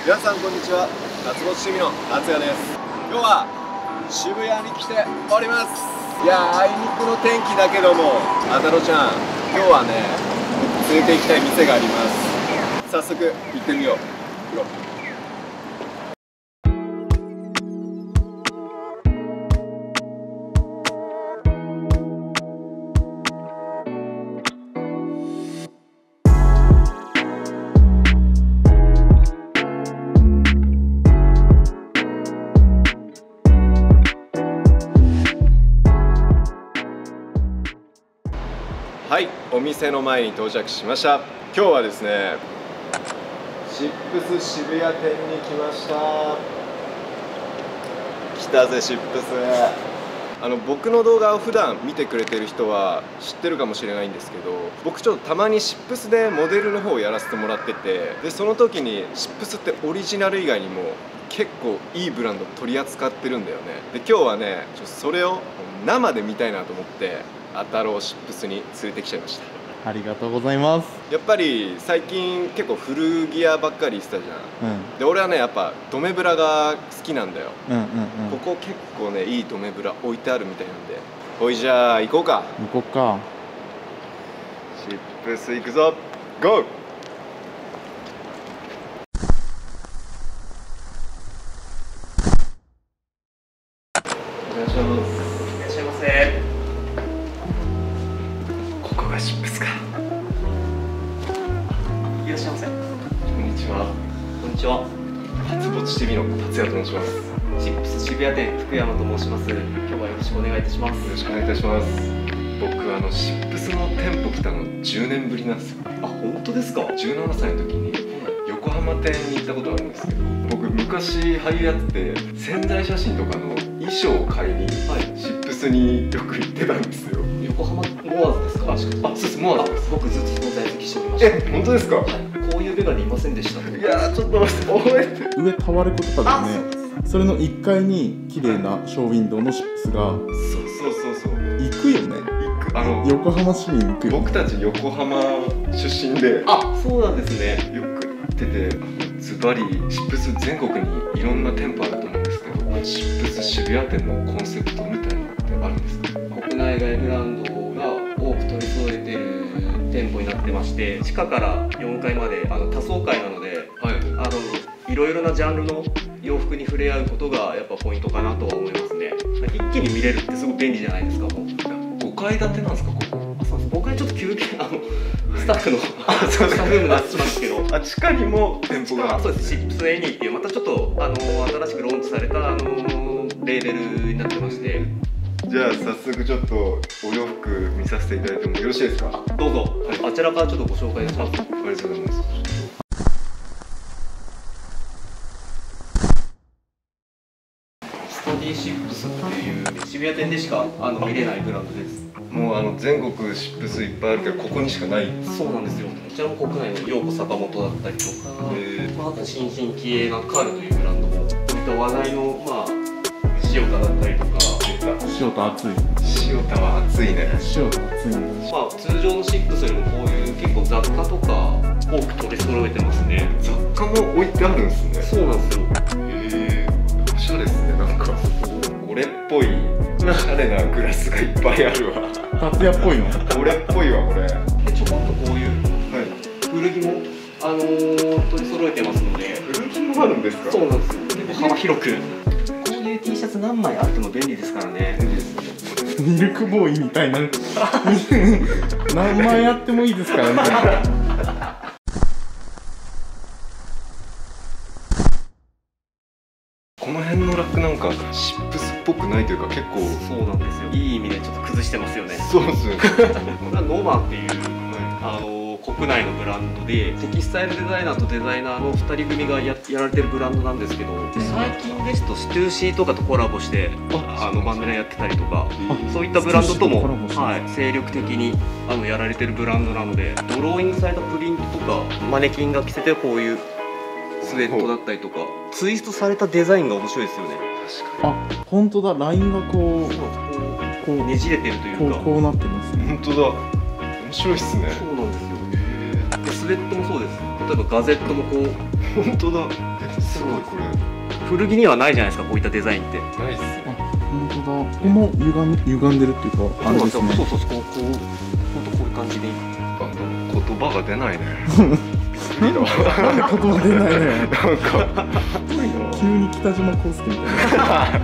皆さんこんにちは。夏の趣味の達也です。今日は渋谷に来ております。いやー、あいにくの天気だけども、あたろちゃん、今日はね、連れて行きたい店があります。早速行ってみよう。行こう。はい、お店の前に到着しました。今日はですね、シップス渋谷店に来ました。来たぜシップス。僕の動画を普段見てくれてる人は知ってるかもしれないんですけど、僕ちょっとたまにシップスでモデルの方をやらせてもらってて、でその時にシップスってオリジナル以外にも結構いいブランド取り扱ってるんだよね。で今日はね、それを生で見たいなと思ってあたろうシップスに連れてきちゃいました。 ありがとうございます。 やっぱり最近結構古着屋ばっかりしてたじゃん、で俺はねやっぱドメブラが好きなんだよ。ここ結構ねいいドメブラ置いてあるみたいなんで、ほいじゃあ行こうか。 行こうか。 シップス行くぞ、ゴー。お願いします。 いらっしゃいませ。 ここがシップスか。 いらっしゃいませ。 こんにちは。 こんにちは。 初ぼち TV の達也と申します。 シップス渋谷店福山と申します。今日はよろしくお願いいたします。 よろしくお願いいたします。僕シップスの店舗来たの10年ぶりなんですよ。 あ、本当ですか。 17歳の時に横浜店に行ったことあるんですけど、僕昔俳優やってて宣材写真とかの衣装を買いにシップスによく行ってたんですよ。 横浜モアーズですか。 あ、そうです、モアーズです。 僕ずっとその在籍しておりました。 本当ですか。 こういうベガでいませんでした。 いやー、ちょっと覚えて。 上タワレコとかでね、それの1階に綺麗なショーウィンドウのシップスがそう行くよね。横浜市民行くよね。 僕たち横浜出身で、 あ、そうなんですね。 よく行ってて、ズバリシップス全国にいろんな店舗あると思うんですけど、シップス渋谷店のコンセプトみたいなのってあるんですか。 国内外ブランドが多く取り揃えてる店舗になってまして、地下から4階まで多層階なので、いろいろなジャンルの洋服に触れ合うことがやっぱポイントかなとは思いますね。一気に見れるってすごく便利じゃないですか。もう 5階建てなんですか、ここ。 あ、そうです。5階ちょっと休憩スタッフのスタッフルームになってますけど、 地下にも店舗が。 そうです。シップスエニーっていうまたちょっと新しくローンチされたレーベルになってまして。 じゃあ早速ちょっとお洋服見させていただいてもよろしいですか。 どうぞ、あちらからちょっとご紹介します。 ありがとうございます。 スタディシップスっていう渋谷店でしか見れないブランドです。 もう全国シップスいっぱいあるけどここにしかない。 そうなんですよ。こちらも国内の陽子坂本だったりとか、あと新進気鋭なカールというブランドも、こういった話題の塩田だったりとか。 塩田熱い。 塩田は熱いね。 塩田熱いね。 通常のシップスよりもこういう結構雑貨とか多く取り揃えてますね。 雑貨も置いてあるんですね。 そうなんですよ。 おしゃれですね。なんか俺っぽいおしゃれなグラスがいっぱいあるわ。 達也っぽいの。 俺っぽいわこれ。 でちょこっとこういう古着も取り揃えてますので。 古着もあるんですか。そうなんですよ。 結構幅広く。こういう T シャツ何枚あっても便利ですからね。 ミルクボーイみたいな何枚あってもいいですからね。 この辺のラックなんかシップスっぽくないというか結構。 そうなんですよ。いい意味でちょっと崩してますよね。 そうですよね。 これはノマっていう国内のブランドで、テキスタイルデザイナーとデザイナーの2人組がやられてるブランドなんですけど、最近ですとストゥーシーとかとコラボしてバンドナやってたりとか、そういったブランドとも精力的にやられてるブランドなので、ドローイングされたプリントとかマネキンが着せてこういうスウェットだったりとかツイストされたデザインが面白いですよね。 確かに。 あ、本当だ。ラインがこうねじれてるというか、 こうなってますね。 本当だ。面白いっすね。 そうなんですよ。スウェットもそうです。例えばガゼットもこう本当だ。 すごいこれ古着にはないじゃないですか、こういったデザインって。 ないっすね。 本当だ。ここも歪んでるっていうか、あれですね。 そうそうそう、こうこういう感じで。 言葉が出ないね。びっくりだわ。 言葉出ないね。 なんか急に北島康介みたいな。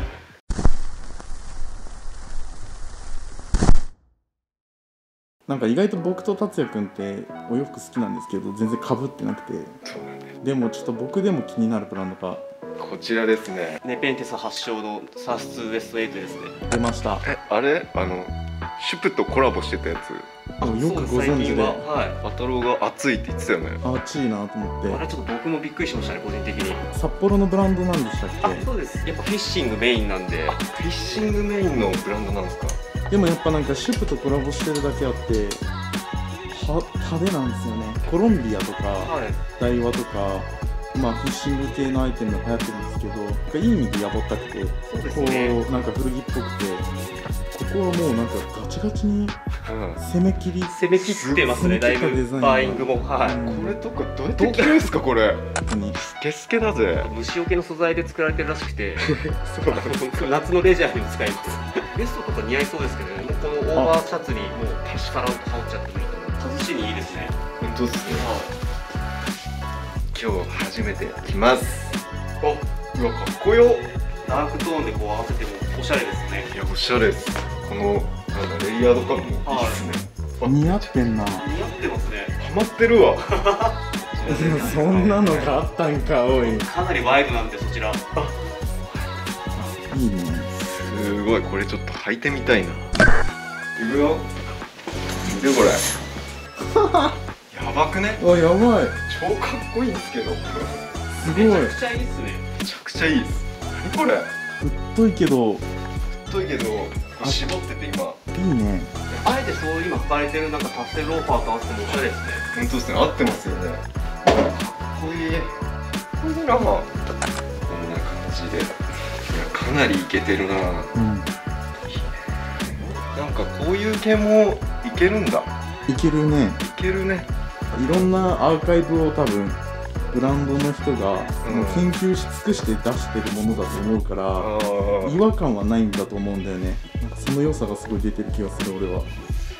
なんか意外と僕と達也くんってお洋服好きなんですけど全然被ってなくて、でもちょっと僕でも気になるブランドがこちらですね。 ネペンテス発祥のサース2ウエスト8ですね。 出ました。 あれシュプとコラボしてたやつ。 よくご存知で。 パトローが熱いって言ってたよね。 熱いなと思って。 あれちょっと僕もびっくりしましたね、個人的に。 札幌のブランドなんでしたっけ？ そうです。やっぱフィッシングメインなんで。 フィッシングメインのブランドなんですか？ でもやっぱなんかシュプとコラボしてるだけあって派手なんですよね。コロンビアとか、ダイワとか、まあフィッシング系のアイテムが流行ってるんですけど、いい意味でやぼったくて、こうなんか古着っぽくて、ここはもうなんかガチガチに攻め切ってますね。だいぶバーイングも。これとかどうやって着るんですかこれ？スケスケだぜ。 虫除けの素材で作られてるらしくて、夏のレジャーにも使える。ベストとか似合いそうですけどね。このオーバーシャツにもうさらっと羽織っちゃってもいいと思う。外しにいいですね。 本当ですね。今日初めて着ます。うわかっこよ。 ダークトーンでこう合わせてもおしゃれですね。 いやおしゃれです。このなんだレイヤード感もいいですね。 似合ってんな。 似合ってますね。 ハマってるわ。 そんなのがあったんか。おい。 かなりワイドなんでそちら。 いいね。 すごいこれちょっと履いてみたいな。いくよ。見てこれ。やばくね？ あ、やばい。 超かっこいいんですけど。 すごい。 めちゃくちゃいいっすね。 めちゃくちゃいいです。何これ？ 太いけど絞ってて今。 いいね。 あえてそう今履かれてるなんかパステルローファーと合わせてもおしゃれですね。 本当ですね。合ってますよね。かっこいい。こんな感じで。いやかなりイケてるな。なんかこういう系もいけるんだ。 いけるね。 いけるね。 いろんなアーカイブを多分ブランドの人が研究し尽くして出してるものだと思うから、違和感はないんだと思うんだよね。なんかその良さがすごい出てる気がする俺は。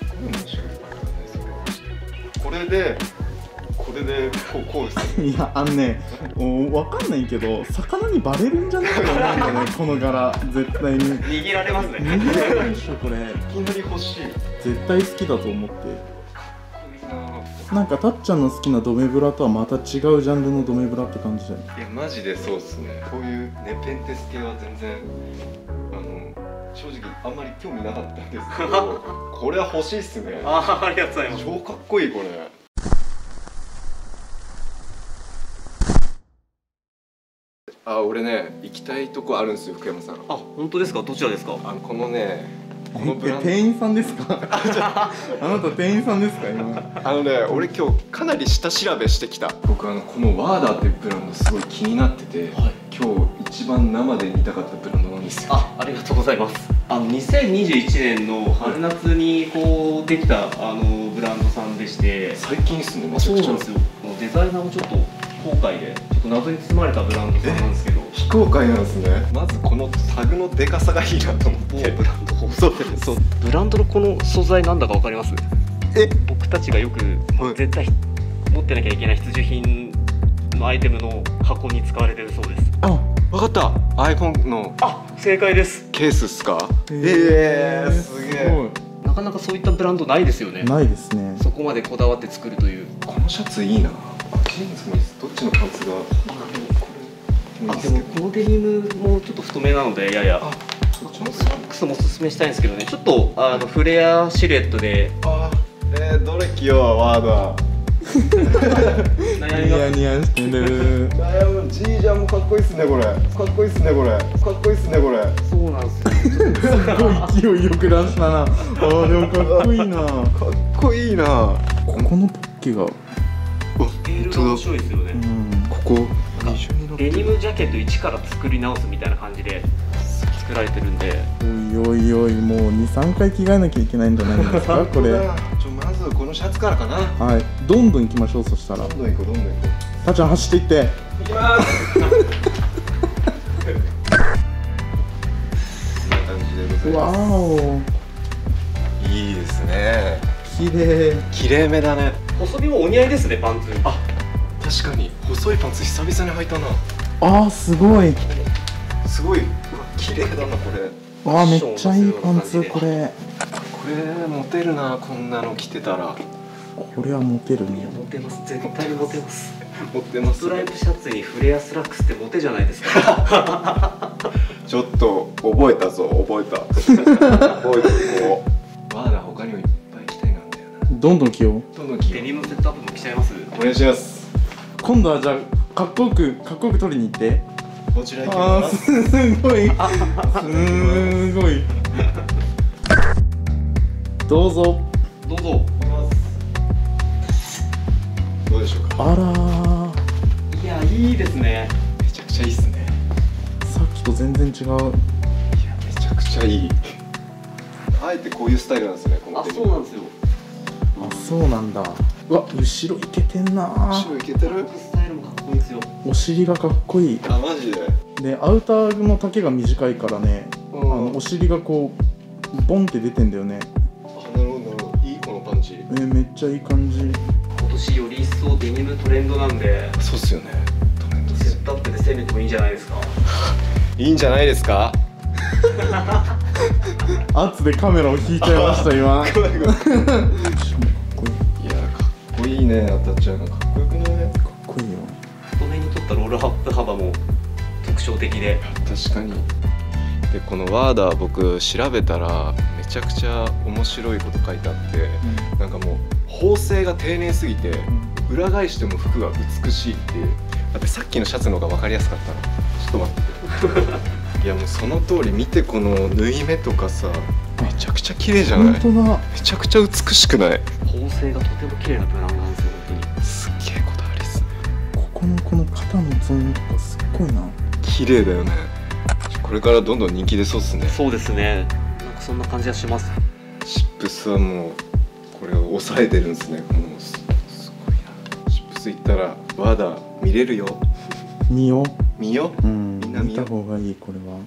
これでこうですね。 いやわかんないけど魚にバレるんじゃないかと思うんだよねこの柄絶対に。 握られますね。 握られるでしょこれ。いきなり欲しい。 絶対好きだと思って。なんかたっちゃんの好きなドメブラとはまた違うジャンルのドメブラって感じじゃない？ いやマジでそうっすね。こういうネペンテス系は全然正直あんまり興味なかったんですけどこれは欲しいっすね。 ありがとうございます。 超かっこいいこれ。俺ね行きたいとこあるんですよ福山さん。 本当ですか？どちらですか？ このね店員さんですか？あなた店員さんですか今？ 俺今日かなり下調べしてきた。僕このワーダーっていうブランドすごい気になってて、今日一番生で見たかったブランドなんですよ。 ありがとうございます。2021年の春夏にこうできたブランドさんでして、 最近ですね。めちゃくちゃ。 そうなんですよ。デザイナーもちょっと後悔でちょっと謎に包まれたブランドさんなんですけど。 非公開なんですね。まずこのタグのでかさがいいなと思って。 ブランドそうブランドのこの素材なんだかわかります？僕たちがよく絶対持ってなきゃいけない必需品のアイテムの箱に使われてるそうです。 わかった。iPhone の正解です。 ケースっすか？すげえ。 なかなかそういったブランドないですよね。 ないですね。 そこまでこだわって作るという。 このシャツいいな。ジーンズもいいです。どっちのパンツが？ でもこのデニムもちょっと太めなのでやや。スラックスもおすすめしたいんですけどね。ちょっとフレアシルエットで。 どれ着ようワーダー。 ニヤニヤしてる。 ジージャンもかっこいいっすねこれ。かっこいいっすねこれ。かっこいいっすねこれ。 そうなんですよ。 すごい勢いよく出したな。でもかっこいいな。 かっこいいな。 ここのポッケが。 スケールが面白いですよね。 ここ。 デニムジャケット一から作り直すみたいな感じで作られてるんで。 おいもう2、3回着替えなきゃいけないんじゃないんですかこれ。 まずこのシャツからかな。 はい、どんどん行きましょう。そしたらどんどん行こう。 たっちゃん走っていって。 きますこんな感じでございわまーす。いいですね。 お、綺麗。 綺麗めだね。 細身もお似合いですね、パンツ。 あ、確かに細いパンツ久々に履いたな。 あー、すごい。 すごい、うわ綺麗だなこれ。 わー、めっちゃいいパンツ、これ。 これモテるな、こんなの着てたら。 これはモテるね。 モテます、絶対にモテます。 モテますストライプシャツにフレアスラックスってモテじゃないですか。 ちょっと覚えたぞ、覚えた覚えてこう。ワーダー他にもいっぱい着たいなんだよな。 どんどん着よう。 どんどん着よデニムセットアップも着ちゃいます。 う。お願いします。 今度はじゃあかっこよく取りに行って。 こちら行きあー、 ます。 すごい。すごい。どうぞ。 どうぞ。 どうでしょうか。 あらー、 いや、いいですね。 めちゃくちゃいいっすね。 さっきと全然違う。 いや、めちゃくちゃいい。あえてこういうスタイルなんですね、このあ、 デニム。 そうなんですよ。 あ、そうなんだ。うわ、後ろいけてんな後ろいけてる。 スタイルもかっこいいんですよ。 お尻がかっこいい。 あ、マジで。 で、アウターの丈が短いからね、お尻がこうボンって出てんだよね。 あ、なるほどなるほど。いいこのパンチ。 めっちゃいい感じ。 今年より一層デニムトレンドなんで、 そうっすよね。トレンドセットアップで攻めてもいいんじゃないですか。 いいんじゃないですか。 圧でカメラを引いちゃいました今。 ごめんごめん。いや、かっこいい。 こいいね、当たっちゃうのかっこよくない？ かっこいいよ。 太めに取ったロールアップ幅も特徴的で。 確かに。で、このワーダー僕調べたらめちゃくちゃ面白いこと書いてあって、なんかもう縫製が丁寧すぎて裏返しても服が美しいっていう。だってさっきのシャツの方が分かりやすかったの。ちょっと待って。いやもうその通り。見てこの縫い目とかさ、めちゃくちゃ綺麗じゃない？ 本当だ。 めちゃくちゃ美しくない？ 縫製がとても綺麗なブランドなんですよ、本当に。 すっげえこだわりっすね。 この肩のゾーンとかすっごいな。 綺麗だよね。これからどんどん人気出そうっすね。 そうですね。なんかそんな感じはします。 シップスはもうこれを抑えてるんですね。もうすごいな。シップス行ったらワーダー見れるよ。 見よ見よ。 う。うんみんな見よ見た方がいいこれは。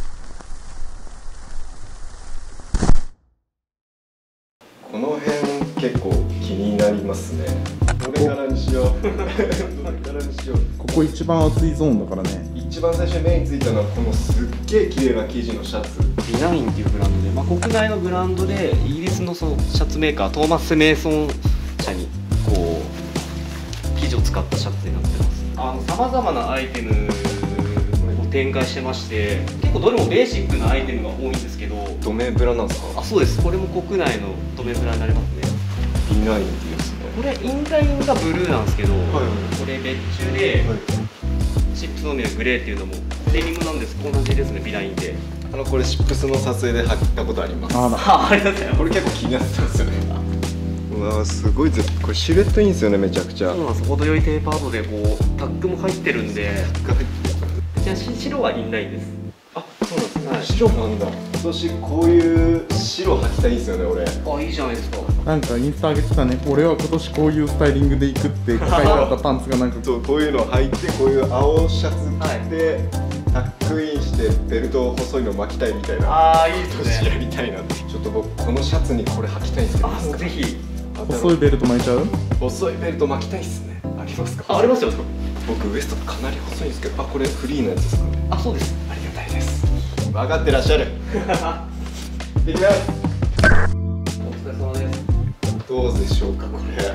この辺結構気になりますね。どれからにしよう。どれからにしよう。 ここ一番熱いゾーンだからね。 一番最初に目についたのはこのすっげえ綺麗な生地のシャツ。 ビナインっていうブランドで、国内のブランドでイギリスのそのシャツメーカートーマス・メイソン社にこう生地を使ったシャツになってます。さまざまなアイテムを展開してまして、結構どれもベーシックなアイテムが多いんですけど。 ドメブラなんですか？ あ、そうです。これも国内のドメブラになりますね。 インラインっていうですね。 これインラインがブルーなんですけど、 はいこれ別注で、シップスのみはグレーっていうのもデニムなんです。同じですね、ビナインで。 これシップスの撮影で履いたことあります。 あら。 ありがとうございます。 これ結構気になってたんですよね。うわーすごいぜ。これシルエットいいんですよね、めちゃくちゃ。 そうなんです。程よいテーパードでこうタックも入ってるんで、じゃあ白はインラインです。 あ、そうなんですね。 はい白なんだ。今年こういう白履きたいんですよね、俺。 あ、いいじゃないですか。 なんかインスタ上げてたね。俺は今年こういうスタイリングで行くって書いてあったパンツがなんかそう、こういうの履いて、こういう青シャツ着て、タックインしてベルト細いの巻きたいみたいな。 ああ、いい今年やりたいなって。ちょっと僕このシャツにこれ履きたいんですけど。 もうぜひ。 細いベルト巻いちゃう？ 細いベルト巻きたいっすね。ありますか？ ありますよ。 僕ウエストかなり細いんですけど、これフリーのやつですかね。 あ、そうです。 ありがたいです。分かってらっしゃる。できます。 お疲れ様です。 どうでしょうか、これ。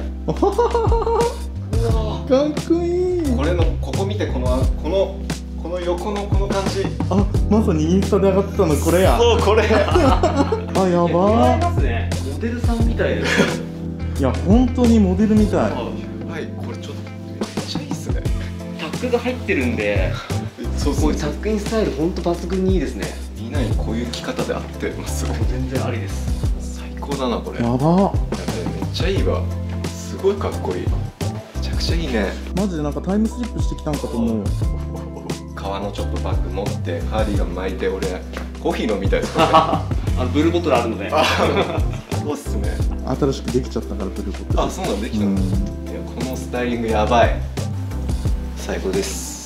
かっこいい。 これのここ見て、この横のこの感じ。 あ、まさにインスタで上がってたのこれや。 そう、これ。 あ、や似合いばますね。モデルさんみたいです。 ー。いや本当にモデルみたい。 はい、これちょっとめっちゃいいっすね。 タックが入ってるんで、 そうこういうタックインスタイル本当抜群にいいですね。 みんなにこういう着方で合ってますごい。 全然ありです。 最高だなこれ。 やば。 めっちゃいいわ。すごいかっこいい。めちゃくちゃいいね。 マジでなんかタイムスリップしてきたんかと思うよ。 革のちょっとバッグ持ってカーディガン巻いて、俺コーヒー飲みたいですブルーボトルあるので。 そうっすね。 新しくできちゃったからブルーボトル。 あ、そうなんできたの。いや、このスタイリングやばい。最高です。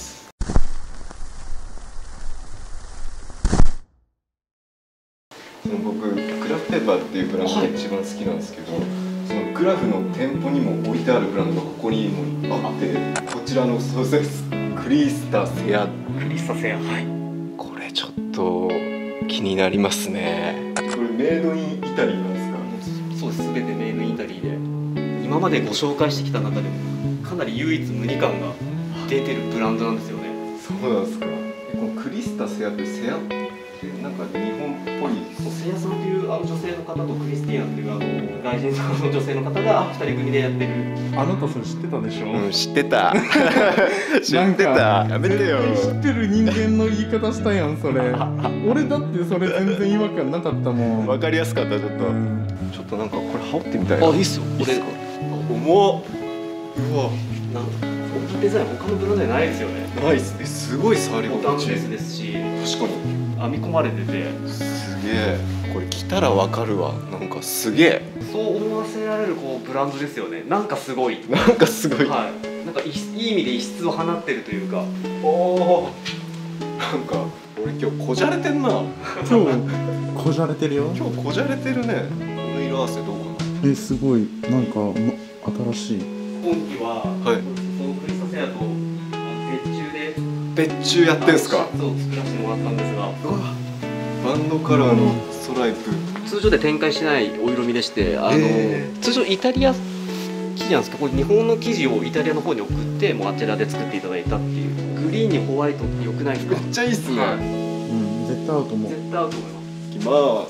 バーっていうブランドが一番好きなんですけど、そのグラフの店舗にも置いてあるブランドがここにもあって、こちらのそうです、クリスタセア。 クリスタセア、はい。 これちょっと気になりますね。これメイドインイタリーなんですか？ そうです、全てメイドインイタリーで、今までご紹介してきた中でもかなり唯一無二感が出てるブランドなんですよね。 そうなんですか。このクリスタセアってセアってなんか日本っぽい。 セアさんという女性の方とクリスティアンという外人さんの女性の方が2人組でやってる。 あなたそれ知ってたでしょ？ うん、知ってた。知ってた。やめてよ。 知ってる人間の言い方したやんそれ。俺だってそれ全然違和感なかったもん。 わかりやすかった。ちょっと、ちょっとなんかこれ羽織ってみたいな。 あ、いいっすよ。これ重っ。うわ。 なんかこんなデザイン他のブランドでないですよね。 ないっすね。すごい触り心地。 ボタンレスですし、 確かに編み込まれてて。 すげえ。これ着たらわかるわ。なんかすげえ。 そう思わせられるこうブランドですよね。なんかすごい。 なんかすごい。 はい。なんかいい意味で異質を放ってるというか。 おお。なんか俺今日こじゃれてんな。 今日こじゃれてるよ。 今日こじゃれてるね。この色合わせどうかな。 すごいなんか新しい。 今期は、 はい、 そのクリスタセアと別注で別注やってんすか？ シャツを作らせてもらったんですが、 バンドカラーのストライプ、 通常で展開しないお色味でして、通常イタリア生地なんですけど、これ日本の生地をイタリアの方に送ってもうあちらで作っていただいたっていう。グリーンにホワイトって良くないですか？ めっちゃいいっすね、 はい、 絶対合うと思う。 絶対合うと思います。 いきます。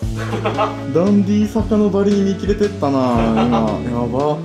ダンディー坂のバリに見切れてったな今。やば。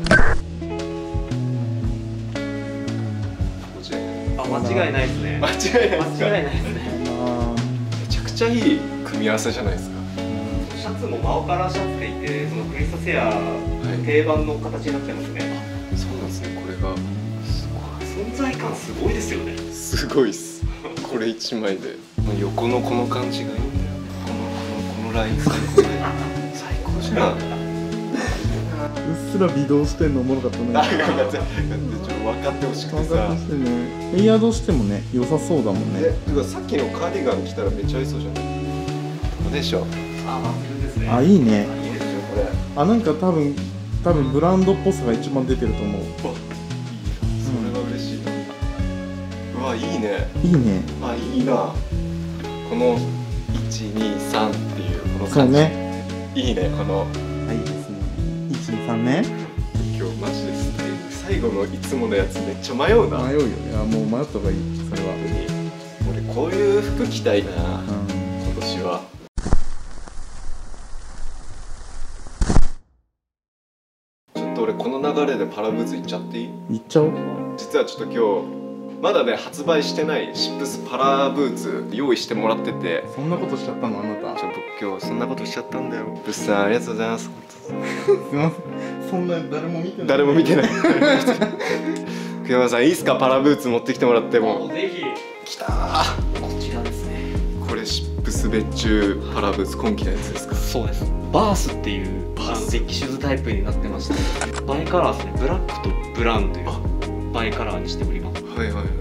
間違いないですね。 間違いないですか？ 間違いないですね。 めちゃくちゃいい組み合わせじゃないですか。 シャツもマオカラーシャツっていて、そのクリスタセア定番の形になってますね。 そうなんですね。これがすごい存在感すごいですよね。 すごいっす。これ一枚で横のこの感じがいいんだよね。このライン最高で最高じゃん。 うっすら微動してんのおもろかったね。 分かってほしくてさ。 エイヤードしてもね良さそうだもんね。 てかさっきのカーディガン着たらめっちゃ合いそうじゃない？どうでしょう？ あ、いいね。 いいですよこれ。 あ、なんか多分ブランドっぽさが一番出てると思う。 それは嬉しいな。うわ、いいね。 いいね。 あ、いいな。この123っていうこの感じ。 そうね。 いいね、この。 いいですね。123ね。 今日マジですね。最後のいつものやつめっちゃ迷うな。 迷うよ。いや、もう迷った方がいい。それは。 俺こういう服着たいな。今年は。ちょっと俺この流れでパラブーツ行っちゃっていい？ 行っちゃおう。 実はちょっと今日まだね発売してないシップスパラブーツ用意してもらってて。 そんなことしちゃったのあなた？ 僕今日そんなことしちゃったんだよ。ブッさんありがとうございます。 すみません。そんな誰も見てない。 誰も見てない。福山さんいいっすか？パラブーツ持ってきてもらっても。 ぜひ。 きたー。 こちらですね。 これシップス別注パラブーツ今季のやつですか？ そうです。バースっていうデッキシューズタイプになってまして、バイカラーですね。ブラックとブラウンというバイカラーにしております。 はいはいはい。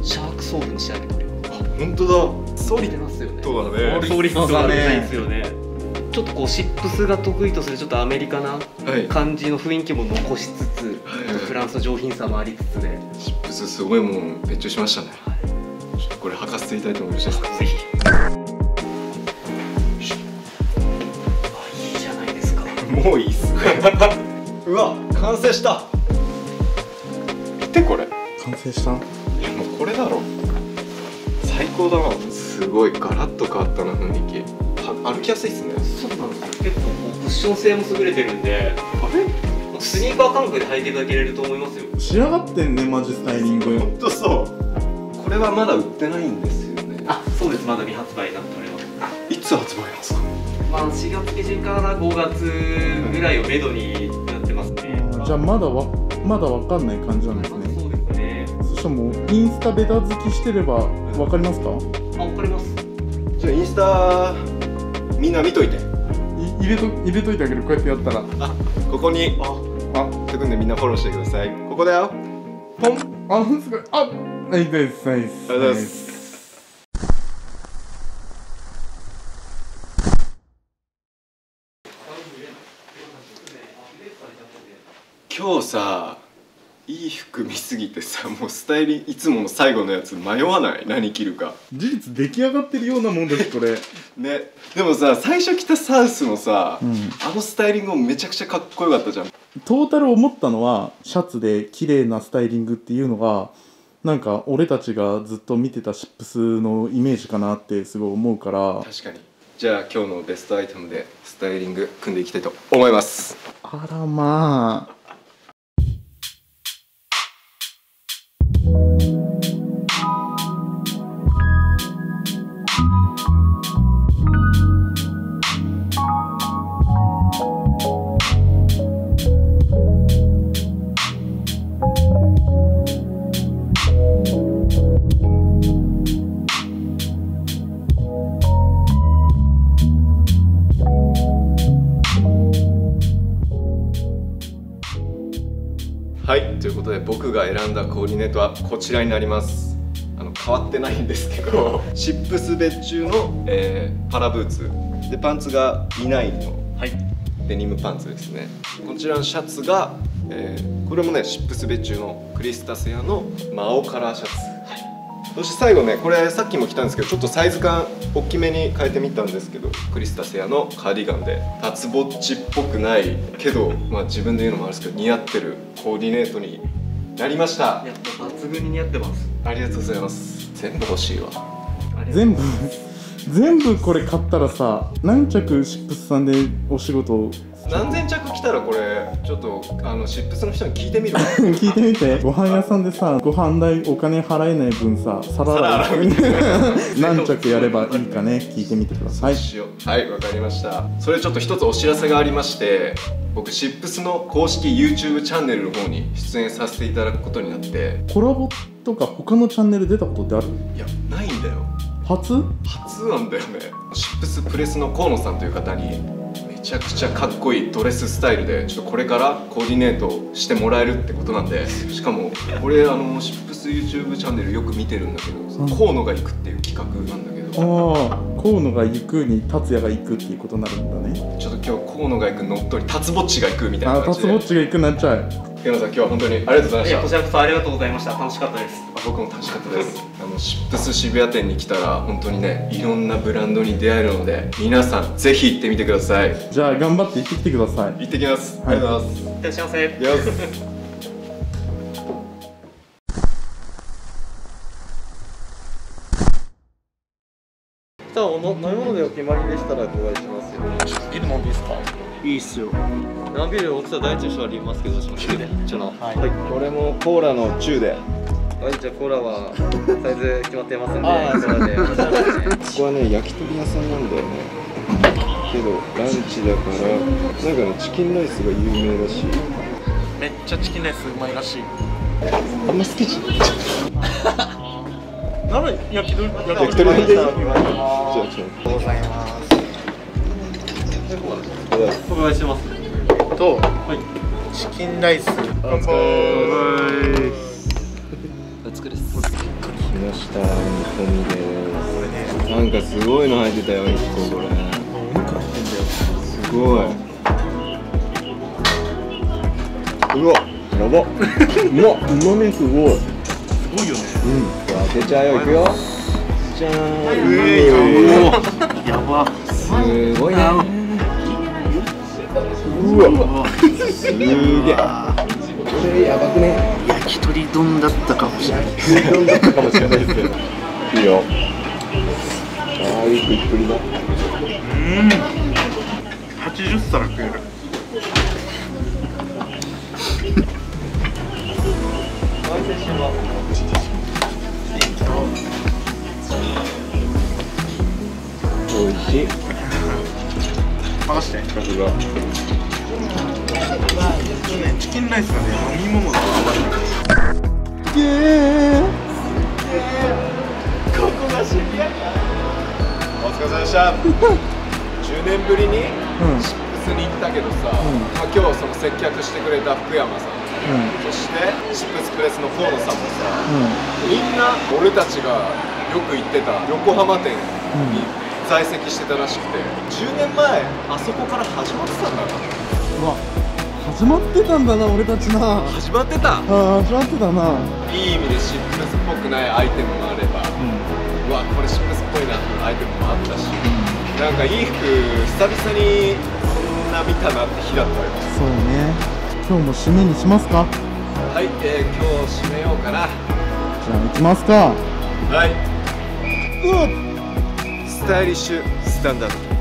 シャークソールに仕上げております。 あ、本当だ。 ソリってますよね。 そうだね。 ソリッドがないですよね。ちょっとこうシップスが得意とするちょっとアメリカな感じの雰囲気も残しつつ、フランスの上品さもありつつで、 シップスすごいもん別注しましたね。ちょっとこれ履かせていただいてもよろしいですか？ ぜひ。いいじゃないですか。 もういいっすね。うわ、完成した。見てこれ。 完成した。 いやもうこれだろ。最高だな。すごいガラッと変わったな雰囲気。歩きやすいっすね。 そうなんですよ。結構クッション性も優れてるんで、あれスニーカー感覚で履いていただけれると思いますよ。 仕上がってんね、マジスタイリング。 ほんとそう。これはまだ売ってないんですよね。 あ、そうです。まだ未発売になっております。 いつ発売なんですか？ まあ4月下旬から5月ぐらいをめどになってますね。 じゃあまだわかんない感じなんですね。 そうですね。 そしたらもうインスタベタ好きしてればわかりますか？ あ、わかります。 じゃあインスタみんな見といて。 入れといてあげる。こうやってやったら。 あ、ここにとくんでみんなフォローしてください。ここだよ。ポン。 あ、すごい。あ、ナイスナイスナイス。 ありがとうございます。 今日さいい服見すぎてさ、もうスタイリングいつもの最後のやつ迷わない？何着るか。 事実出来上がってるようなもんですこれ。 ね、でもさ最初着たサウスのさ、 うん、 あのスタイリングもめちゃくちゃかっこよかったじゃん。 トータル思ったのはシャツで綺麗なスタイリングっていうのがなんか俺たちがずっと見てたシップスのイメージかなってすごい思うから。 確かに。じゃあ今日のベストアイテムでスタイリング組んでいきたいと思います。 あらまあ。 はい、ということで僕が選んだコーディネートはこちらになります。変わってないんですけどシップス別注の、パラブーツで、パンツがE9のデニムパンツですね。こちらのシャツが、これもねシップス別注のクリスタスヤのマオカラーシャツ、そして最後ね、これさっきも着たんですけどちょっとサイズ感大きめに変えてみたんですけど、クリスタスヤのカーディガンで脱ぼっちっぽくないけど、まあ自分で言うのもあるんですけど似合ってるコーディネートになりました。 いや抜群に似合ってます。 ありがとうございます。全部欲しいわ。 全部これ買ったらさ、何着シップスさんでお仕事何千着来たらこれちょっとシップスの人に聞いてみるわ聞いてみて。ご飯屋さんでさ、ご飯代お金払えない分さ、皿洗う何着やればいいかね、聞いてみてください。 はい、わかりました。それちょっと一つお知らせがありまして、僕シップスの公式 YouTube チャンネルの方に出演させていただくことになって。 コラボとか他のチャンネル出たことってある？ いや、ないんだよ。 初なんだよね。シップスプレスの河野さんという方にめちゃくちゃかっこいいドレススタイルでちょっとこれからコーディネートしてもらえるってことなんで、しかも俺シップス YouTube チャンネルよく見てるんだけど、河野が行くっていう企画なんだけど、 ああ、河野が行くに達也が行くっていうことになるんだね。 ちょっと今日河野が行く乗っ取り、達ぼっちが行くみたいな感じで。 達ぼっちが行くなっちゃう。 平野さん、今日は本当にありがとうございました。 こちらこそありがとうございました。楽しかったです。 僕も楽しかったです。シップス渋谷店に来たら本当にね、いろんなブランドに出会えるので、皆さんぜひ行ってみてください。 じゃあ頑張って行ってきてください。 行ってきます。ありがとうございます。 いってらっしゃいませ。 じゃあ飲み物でお決まりでしたらご愛しますよ。 ビール飲んでいいですか？ いいっすよ。生ビール大きさ大中小ありますけど、中で。 はい。これもコーラの中で。 はい、じゃあコーラはサイズ決まってますんで、コーラで。 ここはね、焼き鳥屋さんなんだよね。けどランチだからなんかね、チキンライスが有名だし。 めっちゃチキンライスうまいらしい。 あんま好きじゃない。 なら焼き鳥でいい。じゃあありがとうございます。お願いします。 と、チキンライス。乾杯。 お疲れです。 来ました、煮込みです。なんかすごいの入ってたよ、1個これ。 お肉入ってんだよ。 すごい。うわ、やば。うまみすごい。 すごいよね。 開けちゃうよ、いくよ。じゃーん。 やば。 すごいね。うわ。すげえ。これやばくね。 焼き鳥丼だったかもしれない。 丼だったかもしれないですけど。いいよ。ああ、いい食いっぷりだ。 80皿食える。 おいしい。 任して。 さすが。 チキンライスがね、飲み物がここが渋谷か。お疲れ様でした。10年ぶりにシップスに行ったけどさ、まあ、今日その接客してくれた福山さん、そしてシップスプレスの河野さんもさ、みんな俺たちがよく行ってた横浜店に在籍してたらしくて、10年前あそこから始まってたんだな。 うわ、 始まってたんだな俺たちな。 始まってた。 始まってたな。 いい意味でシップスっぽくないアイテムもあれば、うわこれシップスっぽいなっていうアイテムもあったし、なんかいい服久々にこんな見たなって日だったよ。 そうね。今日も締めにしますか。 はい、今日締めようかな。 じゃあ行きますか。 はい。スタイリッシュスタンダード。